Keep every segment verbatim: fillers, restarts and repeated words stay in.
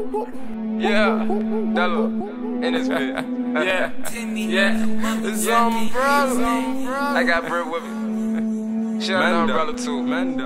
Yeah, Della in this bit. Yeah, yeah. It's umbrella. I got bread with me. Shout out to umbrella too.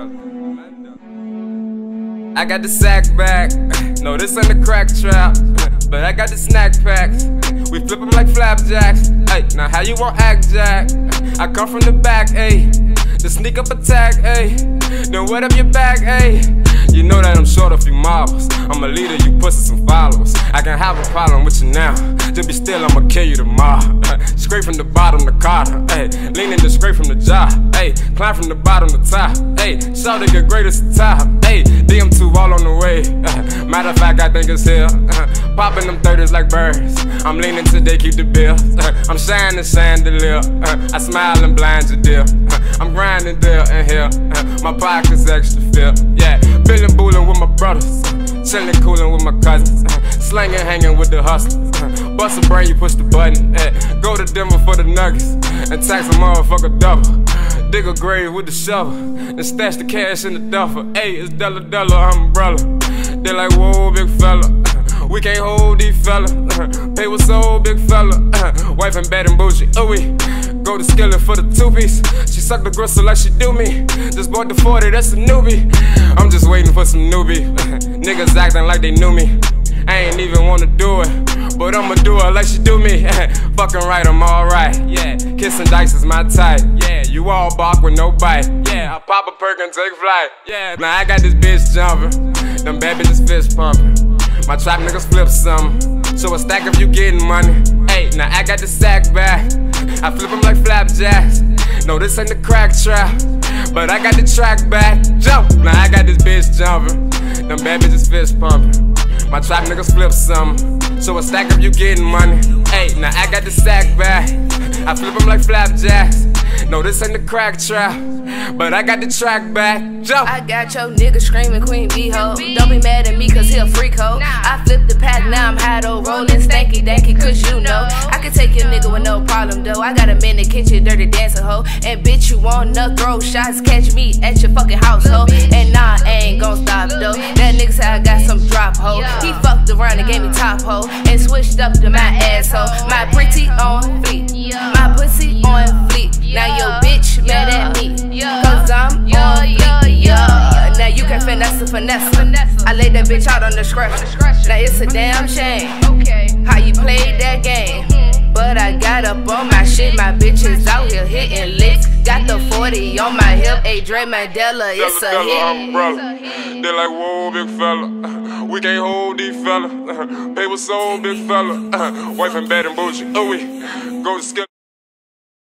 I got the sack back. No, this ain't the crack trap, but I got the snack packs. We flip them like flapjacks. Hey, now how you want act, Jack? I come from the back, ayy. The sneak up attack, ayy. Then wet up your back, ayy. You know that I'm short a few marbles. I'm a leader, you pussy some followers. I can have a problem with you now. Just be still, I'ma kill you tomorrow. Scrape from the bottom, the Carter. Hey, leaning to scrape from the jaw. Hey, climb from the bottom to top. Hey, shout to get greatest to top. Hey, D M two all on the way. Uh, matter of fact, I think it's here. Uh, popping them thirties like birds. I'm leaning till they keep the bill. Uh, I'm shining chandelier. Uh, I smile and blind your deal. Uh, I'm grinding there and here. Uh, my pockets extra filled. Yeah, Billin' boolin' with my brothers. Chillin' coolin' with my cousins. Uh, slangin' hanging with the hustlers. Uh, bust a brain, you push the button. Uh, go to Denver for the nuggets. And tax a motherfucker double. Dig a grave with the shovel. And stash the cash in the duffel. Hey, it's Della Della umbrella. They like, whoa, big fella. Uh, we can't hold these fella. Uh, pay what's so big fella. Uh, wife and bad and bougie. Oh, we go to Skillet for the two-piece. She suck the gristle like she do me. Just bought the forty, that's a newbie. I'm just waiting for some newbie. Niggas acting like they knew me. I ain't even wanna do it, but I'ma do it like she do me. Fucking right, I'm alright. Yeah, kissing dice is my type. Yeah, you all bark with no bite. Yeah, I pop a perk and take flight. Yeah, now I got this bitch jumping. Them bad bitches fist pumping. My trap niggas flip something. So a stack if you getting money. Hey, now I got the sack back. I flip them like flapjacks. No, this ain't the crack trap, but I got the track back. Jump! Now I got this bitch jumping. Them bad bitches fist pumping. My trap niggas flip something. So a stack if you getting money. Hey, now I got the sack back. I flip them like flapjacks. No, this ain't the crack trap, but I got the track back. Jump! I got your nigga screaming Queen B-ho. Don't be mad at me cause he a freak ho. I flipped the pack, now I'm high though. Rolling stanky danky cause you know I can take your nigga with no problem though. I got him in the kitchen, dirty dancing hoe. And bitch, you wanna throw shots, catch me at your fucking household. And nah, I ain't gon' stop though. That nigga said I got some drop hoe. He fucked around and gave me top hoe. And switched up to my asshole. My pretty on fleek, my pussy on fleek. Now your bitch mad at me cause I'm on fleek. Yeah. Now you can finesse the finesse. I laid that bitch out on the scratch. Now it's a damn shame how you played that game. But I got up on my shit. My bitch is out here hitting licks. Got the forty on my hip. Hey, Dre Mandela, it's a hit. They like, whoa, big fella. We can't hold these fella. Pay what's so big fella. Wife and bad and bougie. Oh, we go to Skillet.